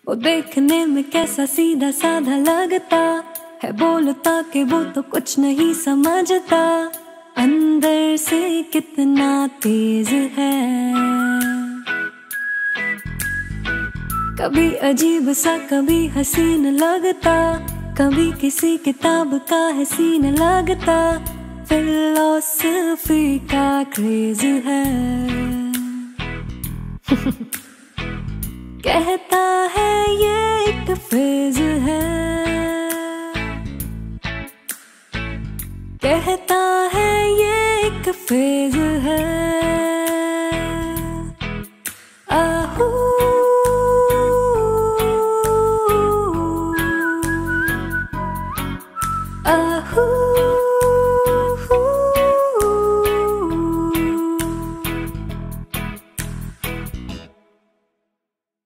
वो देखने में कैसा सीधा साधा लगता है, बोलता कि वो तो कुछ नहीं समझता, अंदर से कितना तेज है। कभी अजीब सा कभी हसीन लगता, कभी किसी किताब का है सीन लगता, फिलॉसफी का क्रेज है। कहता है ये एक फेज है, कहता है ये एक फेज है।